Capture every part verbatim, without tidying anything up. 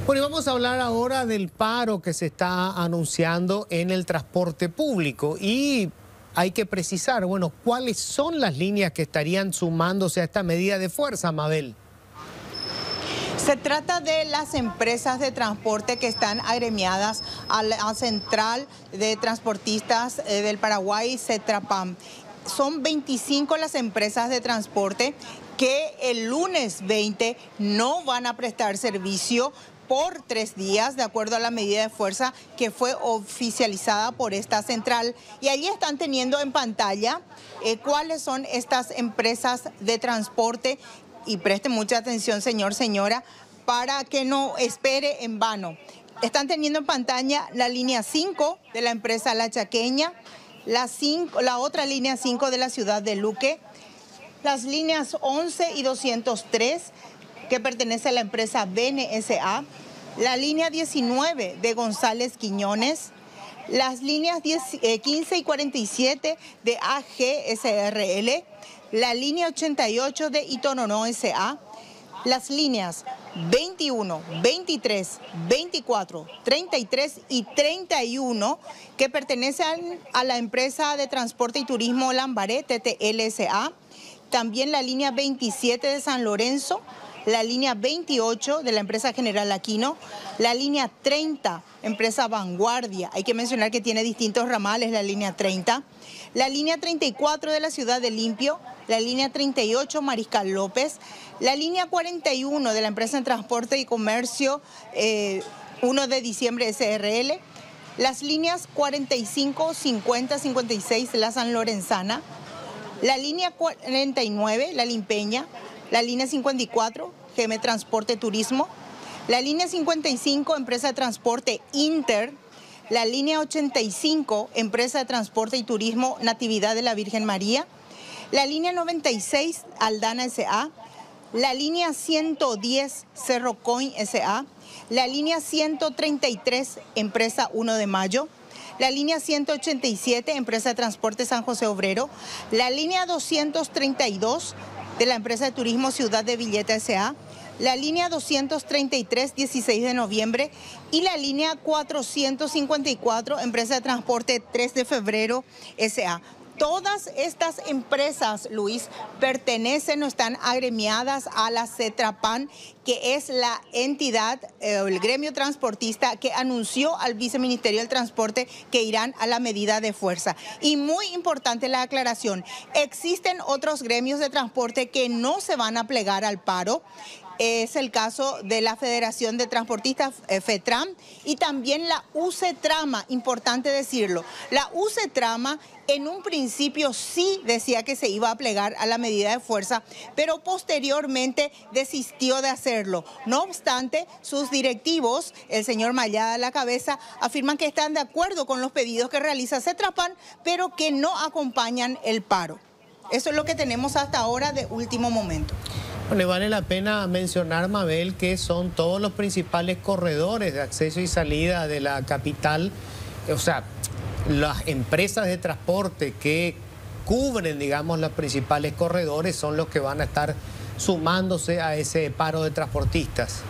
Bueno, y vamos a hablar ahora del paro que se está anunciando en el transporte público y hay que precisar, bueno, ¿cuáles son las líneas que estarían sumándose a esta medida de fuerza, Mabel? Se trata de las empresas de transporte que están agremiadas a la Central de Transportistas del Paraguay, CETRAPAM. Son veinticinco las empresas de transporte que el lunes veinte no van a prestar servicio por tres días, de acuerdo a la medida de fuerza que fue oficializada por esta central. Y allí están teniendo en pantalla eh, cuáles son estas empresas de transporte. Y preste mucha atención, señor, señora, para que no espere en vano. Están teniendo en pantalla la línea cinco de la empresa La Chaqueña, la, cinco, la otra línea cinco de la ciudad de Luque, las líneas once y doscientos tres que pertenece a la empresa B N S A, la línea diecinueve de González Quiñones, las líneas diez, eh, quince y cuarenta y siete de A G S R L, la línea ochenta y ocho de Itonono S A, las líneas veintiuno, veintitrés, veinticuatro, treinta y tres y treinta y uno que pertenecen a la empresa de transporte y turismo Lambaré, T T L S A, también la línea veintisiete de San Lorenzo, la línea veintiocho de la empresa General Aquino, la línea treinta, empresa Vanguardia, hay que mencionar que tiene distintos ramales la línea treinta, la línea treinta y cuatro de la ciudad de Limpio, la línea treinta y ocho Mariscal López, la línea cuarenta y uno de la empresa en transporte y comercio eh, uno de diciembre S R L, las líneas cuarenta y cinco, cincuenta, cincuenta y seis la San Lorenzana, la línea cuarenta y nueve, la Limpeña, la línea cincuenta y cuatro, G M Transporte Turismo, la línea cincuenta y cinco, empresa de transporte Inter, la línea ochenta y cinco, empresa de transporte y turismo Natividad de la Virgen María, la línea noventa y seis, Aldana S A, la línea ciento diez, Cerro Coin S A, la línea ciento treinta y tres, empresa uno de mayo, la línea ciento ochenta y siete, empresa de transporte San José Obrero, la línea doscientos treinta y dos de la empresa de turismo Ciudad de Villeta S A, la línea doscientos treinta y tres, dieciséis de noviembre y la línea cuatrocientos cincuenta y cuatro, empresa de transporte tres de febrero S A. Todas estas empresas, Luis, pertenecen o están agremiadas a la CETRAPAN, que es la entidad, eh, el gremio transportista que anunció al Viceministerio del Transporte que irán a la medida de fuerza. Y muy importante la aclaración, existen otros gremios de transporte que no se van a plegar al paro. Es el caso de la Federación de Transportistas, eh, FETRAM, y también la UCETRAMA, importante decirlo. La UCETRAMA en un principio sí decía que se iba a plegar a la medida de fuerza, pero posteriormente desistió de hacerlo. No obstante, sus directivos, el señor Mayada a la cabeza, afirman que están de acuerdo con los pedidos que realiza CETRAPAN, pero que no acompañan el paro. Eso es lo que tenemos hasta ahora de último momento. Bueno, vale la pena mencionar, Mabel, que son todos los principales corredores de acceso y salida de la capital, o sea, las empresas de transporte que cubren, digamos, los principales corredores son los que van a estar sumándose a ese paro de transportistas.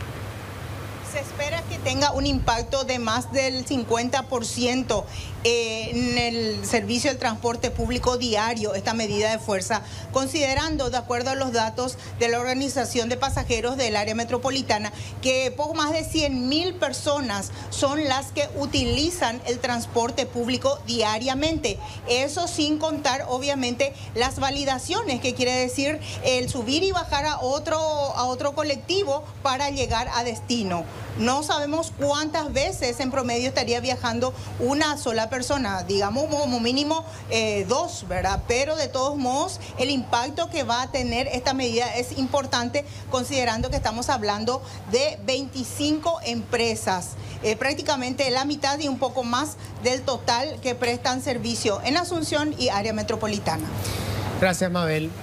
Se espera que tenga un impacto de más del cincuenta por ciento en el servicio del transporte público diario, esta medida de fuerza, considerando, de acuerdo a los datos de la Organización de Pasajeros del Área Metropolitana, que poco más de cien mil personas son las que utilizan el transporte público diariamente. Eso sin contar, obviamente, las validaciones, que quiere decir el subir y bajar a otro, a otro colectivo para llegar a destino. No sabemos cuántas veces en promedio estaría viajando una sola persona, digamos como mínimo eh, dos, ¿verdad? Pero de todos modos el impacto que va a tener esta medida es importante, considerando que estamos hablando de veinticinco empresas, eh, prácticamente la mitad y un poco más del total que prestan servicio en Asunción y área metropolitana. Gracias, Mabel.